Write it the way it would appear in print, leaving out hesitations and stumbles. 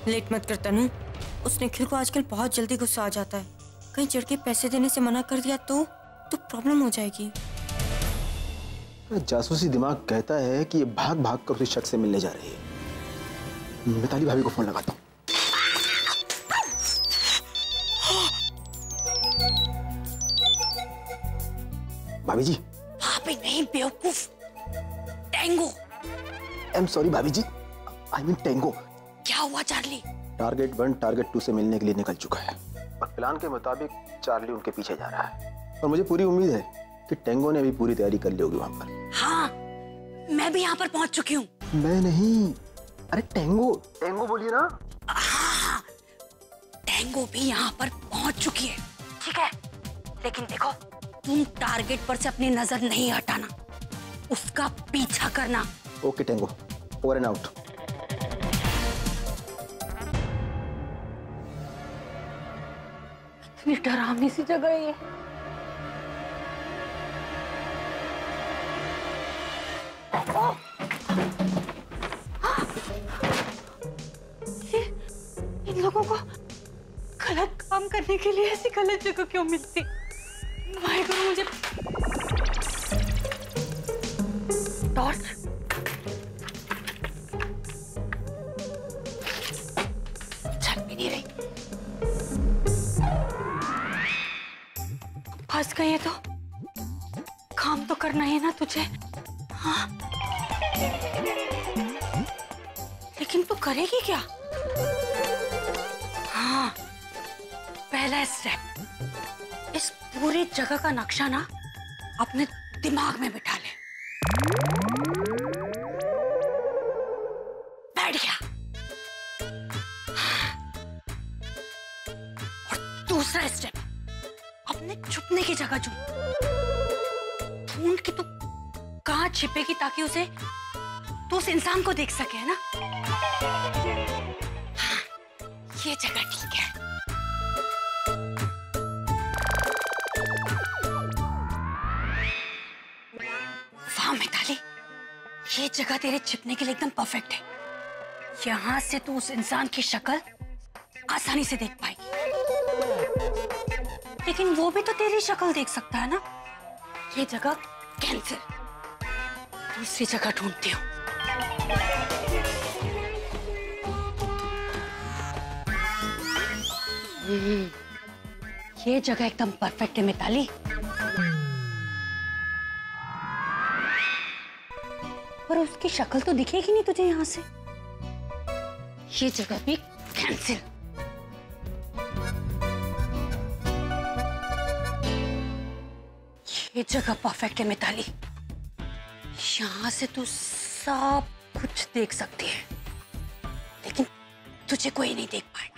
Late मत कर तनु। उस निखिल को आजकल बहुत जल्दी गुस्सा आ जाता है। कहीं चढ़ के पैसे देने से मना कर दिया तो प्रॉब्लम हो जाएगी। जासूसी दिमाग कहता है कि ये भाग भाग कर उस शख्स से मिलने जा रही है। मिताली भाभी को फोन लगाता हूँ। भाभी जी। भाभी नहीं बेवकूफ, टेंगो। आई एम सॉरी भाभी जी, आई मीन टेंगो। क्या हुआ चार्ली? टारगेट 1 टारगेट 2 से मिलने के लिए निकल चुका है और प्लान के मुताबिक चार्ली उनके पीछे जा रहा है और मुझे पूरी उम्मीद है कि टेंगो ने भी पूरी तैयारी कर ली होगी वहां पर। हाँ, मैं भी यहाँ पर पहुंच चुकी हूँ। मैं नहीं, अरे टेंगो टेंगो बोलिए ना। हाँ, टेंगो भी यहाँ पर पहुंच चुकी है। ठीक है, लेकिन देखो तुम टारगेट पर से अपनी नजर नहीं हटाना, उसका पीछा करना। Okay tango, over and out. इतनी डरावनी सी जगह है ये। इन लोगों को गलत काम करने के लिए ऐसी गलत जगह क्यों मिलती? वाहेगुरु, मुझे टॉर्च। चल भी नहीं रही। फंस गई है तो काम तो करना ही है ना तुझे। हाँ, लेकिन तू करेगी क्या? हाँ, पहला स्टेप, इस पूरी जगह का नक्शा ना अपने दिमाग में बिठा ले। बैठ गया। और दूसरा स्टेप, अपने छुपने की जगह ढूंढ के तू कहाँ छिपेगी ताकि उसे तू उस इंसान को देख सके, है ना? हाँ, ये जगह ठीक है। वाह मिताली, ये जगह तेरे छिपने के लिए एकदम परफेक्ट है। यहां से तू उस इंसान की शक्ल आसानी से देख पाएगी। लेकिन वो भी तो तेरी शक्ल देख सकता है ना? ये जगह कैंसिल, दूसरी जगह ढूंढती हूँ। ये जगह एकदम परफेक्ट है मिताली। पर उसकी शक्ल तो दिखेगी नहीं तुझे यहां से। ये जगह भी कैंसिल। ये जगह परफेक्ट है मिताली। यहां से तू सब कुछ देख सकती है, लेकिन तुझे कोई नहीं देख पाए।